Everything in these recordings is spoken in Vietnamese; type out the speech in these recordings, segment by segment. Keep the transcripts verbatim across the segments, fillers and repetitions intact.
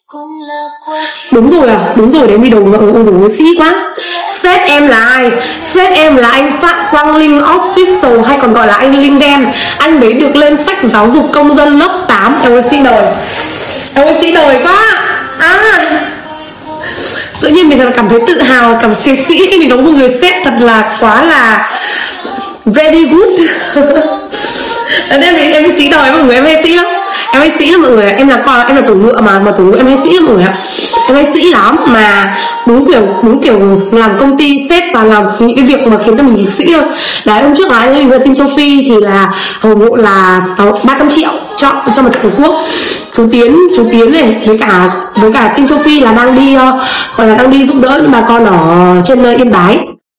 Đúng rồi à, đúng rồi, để đi đầu mọi người. Ôi dồi ôi, sĩ quá. Sếp em là ai? Sếp em là anh Phạm Quang Linh Official, hay còn gọi là anh Linh Đen. Anh đấy được lên sách giáo dục công dân lớp tám. Em ơi sĩ đời, em ơi sĩ đời quá. À, tự nhiên mình cảm thấy tự hào, cảm xế sĩ khi mình có một người sếp thật là quá là very good. Em em sĩ đời mọi người, em hay sĩ lắm. Em hay sĩ lắm mọi người, em là con, em là tổ ngựa mà mà tổ ngựa em hay sĩ lắm mọi người ạ. Em hay sĩ lắm mà đúng kiểu đúng kiểu làm công ty sếp và làm những cái việc mà khiến cho mình sĩ hơn. Đấy, hôm trước là anh linh về team châu Phi thì là hầu vụ là ba trăm triệu cho cho một trận tổ quốc. Chú Tiến chú Tiến này với cả với cả team châu Phi là đang đi uh, gọi là đang đi giúp đỡ những bà con ở trên uh, Yên Bái.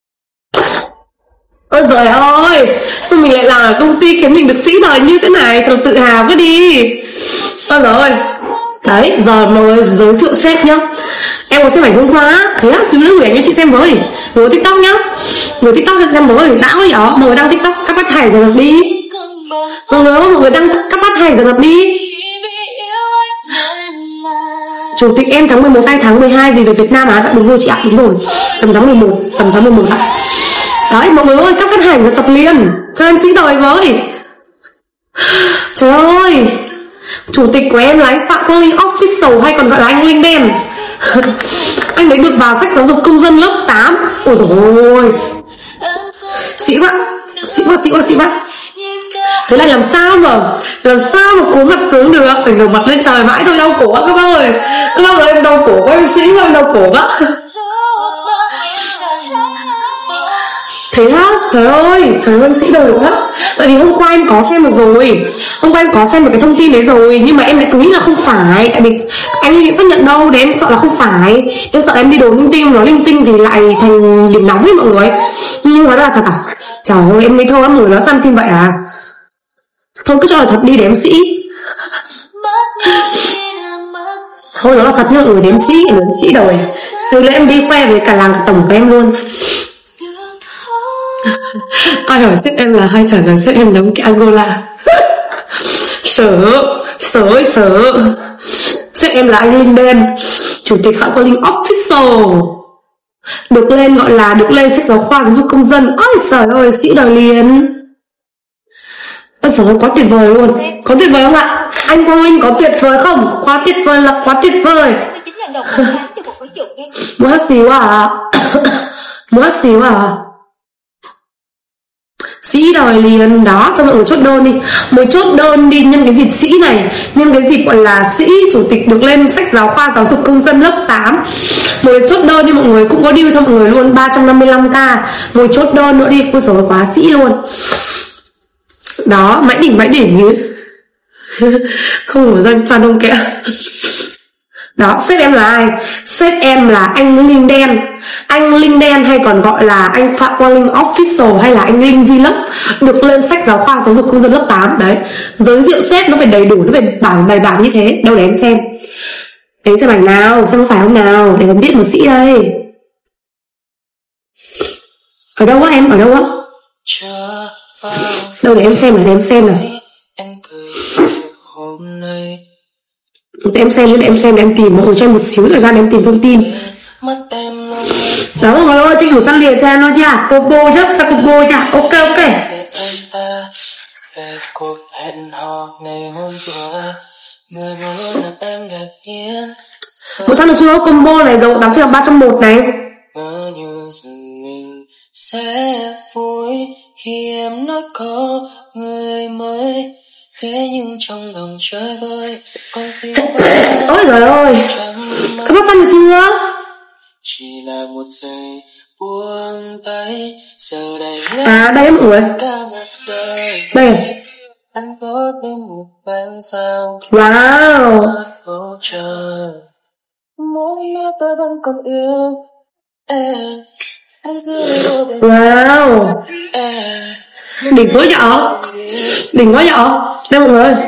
Ôi giời ơi, sao mình lại làm ở công ty khiến mình được sĩ đời như thế này, thật tự hào quá đi. Ôi giời ơi. Đấy, giờ mọi người giới thiệu sếp nhá. Em có xem ảnh hôm qua, thế á, xíu nữa gửi ảnh cho chị xem với. Người TikTok nhá, người TikTok cho xem với, đã quá nhỏ. Mọi người đăng TikTok, các bác hải giờ lập đi. Mọi người mọi người đăng các bác hải giờ lập đi. Chủ tịch em tháng mười một hay tháng mười hai gì về Việt Nam à? Đúng rồi chị ạ, đúng rồi. Tầm tháng mười một, tầm tháng mười một ạ. Đấy, mọi người ơi, các khách hàng tập liền cho em sĩ đời với. Trời ơi, chủ tịch của em là anh Phạm Quang Linh Official, hay còn gọi là anh Linh Đen. Anh đấy được vào sách giáo dục công dân lớp tám. Ôi dồi ôi, sĩ quá, sĩ quá, sĩ quá, sĩ quá. Thế này làm sao mà Làm sao mà cố mặt sướng được, phải ngửa mặt lên trời mãi thôi. Đau cổ quá các bác ơi, các bác ơi, em đau cổ quá, em sĩ quá, em đau cổ quá. Thế á, trời ơi, trời ơi, em sĩ đời quá. Tại vì hôm qua em có xem được rồi, Hôm qua em có xem được cái thông tin đấy rồi, nhưng mà em lại cứ nghĩ là không phải. Tại vì anh ấy xác nhận đâu, để em sợ là không phải. Em sợ em đi đồn linh tinh, nó linh tinh thì lại thành điểm nóng ấy mọi người. Nhưng hóa ra là thật à? Trời ơi, em ngây thơ lắm, người nói fan tin vậy à? Thôi cứ cho là thật đi để em sĩ. Thôi nó là thật nhưng mà ừ, để em sĩ, để em sĩ đời. Xưa nữa em đi khoe với cả làng cả tổng của em luôn. Ai hỏi sếp em là hay trả lời sếp em giống cái Angola. Sở, sở ơi sở. Sếp em là anh Linh Đen, chủ tịch Phạm Quang Linh Official, được lên gọi là được lên sách giáo khoa giáo dục công dân. Ôi trời ơi, sĩ đời liền. Ôi trời ơi, quá tuyệt vời luôn. Có tuyệt vời không ạ? Anh Quang Linh có tuyệt vời không? Quá tuyệt vời là quá tuyệt vời. Muốn hát xíu à? Muốn hát xíu à? Sĩ đời liền đó, cho mọi người chốt đơn đi. Mới chốt đơn đi nhân cái dịp sĩ này, nhân cái dịp gọi là sĩ chủ tịch được lên sách giáo khoa giáo dục công dân lớp tám. Mới chốt đơn đi mọi người, cũng có deal cho mọi người luôn ba trăm năm mươi lăm k. Mới chốt đơn nữa đi, ôi trời ơi, quá sĩ luôn. Đó, mãi đỉnh mãi đỉnh như không nổi danh phan đông kẹ. Đó, sếp em là ai? Sếp em là anh Linh Đen. Anh Linh Đen hay còn gọi là anh Phạm Quang Linh Official, hay là anh Linh Vlog, được lên sách giáo khoa giáo dục công dân lớp tám. Đấy, giới thiệu sếp nó phải đầy đủ, nó phải bảng bài bản như thế. Đâu để em xem. Đấy, xem ảnh nào, xem có phải không nào, để còn biết một sĩ đây. Ở đâu á em, ở đâu á? Đâu để em xem này, để em xem này. Để em xem, để em xem, để em tìm, mọi người cho em một xíu thời gian để em tìm thông tin. Đó mọi người ơi, tranh thủ săn lìa cho em thôi nha. Combo nhá, ta combo nha. Ok ok. Một săn được chưa? Combo này dầu tám phiếu ba trăm một này. Sẽ vui khi em nói có người mới. Thế nhưng trong lòng chơi vơi con tim. Ôi giời ơi, các bác săn được chưa? Chỉ là một giây buông tay. Giờ đây à đây mọi người, đây anh có thêm một vàng sao. Wow, mỗi mắt tôi vẫn còn yêu em. Wow, đỉnh quá nhở, đỉnh quá nhở. Đây mọi người,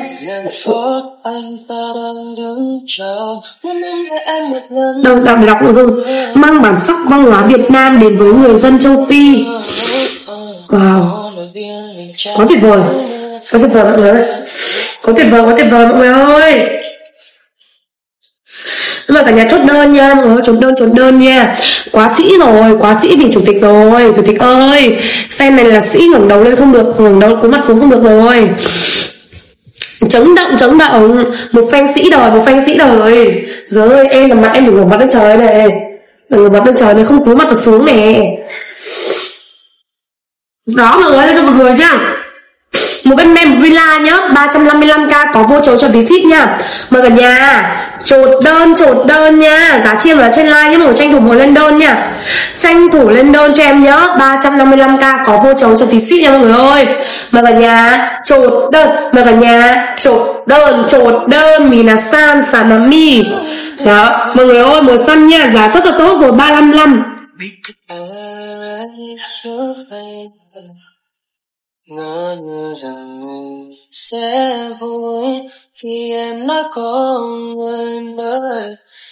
đâu đọc để đọc nội dung. Mang bản sắc văn hóa Việt Nam đến với người dân châu Phi. Wow, quá tuyệt vời, quá tuyệt vời mọi người ơi, quá tuyệt vời, quá tuyệt vời mọi người ơi. mà cả nhà chốt đơn nha mọi người, chốt đơn chốt đơn nha. Quá sĩ rồi, quá sĩ vì chủ tịch rồi. Chủ tịch ơi, fan này là sĩ ngẩng đầu lên không được, ngẩng đầu cúi mặt xuống không được rồi. Chống động chống động, một fan sĩ đời, một fan sĩ đời. Giời ơi, em làm mặt em đừng ngẩng mặt lên trời này, đừng ngẩng mặt lên trời này, không cúi mặt được xuống nè. Đó mọi người, lên cho mọi người nhá. Một bên mem villa nhá, ba trăm năm mươi lăm k có vô chấu cho phí ship nha. Mời cả nhà chốt đơn, chốt đơn nha. Giá chiên vào trên like nhá, mọi người tranh thủ một lên đơn nha. Tranh thủ lên đơn cho em nhá, ba trăm năm mươi lăm k có vô chấu cho phí ship nha mọi người ơi. Mời cả nhà chốt đơn, mời cả nhà chốt đơn, chốt đơn minasan sanami. Đó, mọi người ơi, màu xanh nha, giá rất là tốt rồi, ba trăm năm mươi lăm. Ngỡ như rằng mình sẽ vui khi em nói có người mới.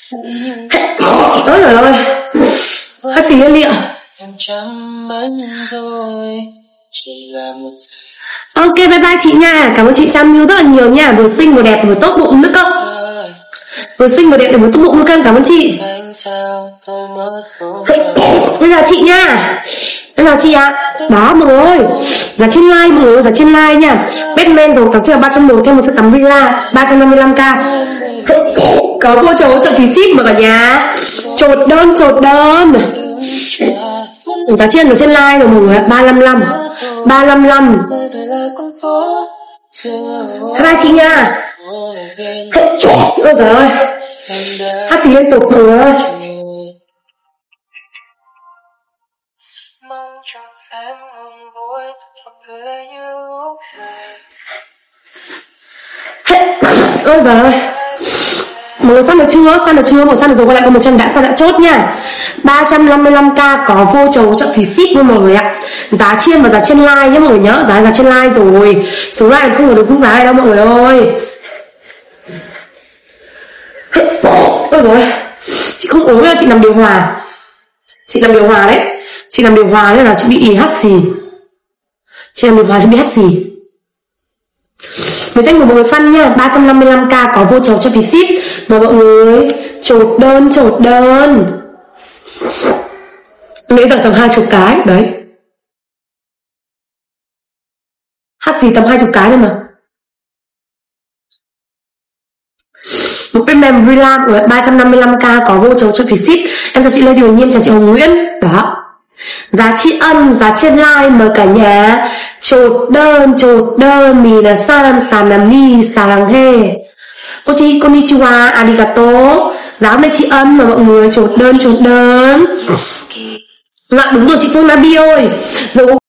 Ôi trời ơi, hát xì lên liệu. Em chăm bánh rồi, chỉ là một. Ok, bye bye chị nha. Cảm ơn chị Sam Như rất là nhiều nha. Vừa xinh vừa đẹp vừa tốt bụng nữa cơ. Vừa xinh vừa đẹp vừa tốt bụng nữa cơ. Cảm ơn chị. Bây giờ chị nha. Bây giờ chị ạ. À. Đó mọi người ơi, giá trên like mọi người ơi, giá trên like nha. Batman dầu tắm là ba trăm mười thêm một set tắm villa ba trăm năm mươi lăm k. Có vô chấu trợ phí ship mà cả nhà. Chốt đơn, chốt đơn. Giá trên là trên like rồi mọi người, ba trăm năm mươi lăm. ba trăm năm mươi lăm. Hai ba chị nha. Ôi trời ơi, hát xì liên tục mọi người ơi. Ôi trời ơi, mọi người săn được chưa? Săn được chưa? Một săn được rồi, quay lại có một trăm đã săn đã chốt nha. ba trăm năm mươi lăm k có vô chấu trợ phí ship luôn mọi người ạ. Giá chiên và giá trên like nhé mọi người nhớ, giá giá trên like rồi. Số like không có được rút giá này đâu mọi người ơi. Ôi rồi, chị không ốm đâu, chị nằm điều hòa. Chị nằm điều hòa đấy. Chị nằm điều hòa nên là chị bị ý hắt xì. Chị nằm điều hòa chị bị hắt xì. Người danh của mọi người săn nha, ba trăm năm mươi lăm k có vô chấu cho phí ship. Mời mọi người chốt đơn, chốt đơn. Nghĩ rằng tầm hai chục cái đấy. Hát xì tầm hai chục cái thôi mà. Một bên mềm Villa của ba trăm năm mươi lăm k có vô chấu cho phí ship. Em chào chị Lê Thị Hồng Nhiên, chào chị Hồng Nguyễn. Đó, giá trị ân, giá trên like mời cả nhà chốt đơn, chốt đơn. Mì là san, sanami, saranghe. Cô chị konnichiwa, arigato. Giá hôm nay chị ân mà mọi người chốt đơn, chốt đơn. Dạ đúng rồi chị Phương Nabi ơi. Rồi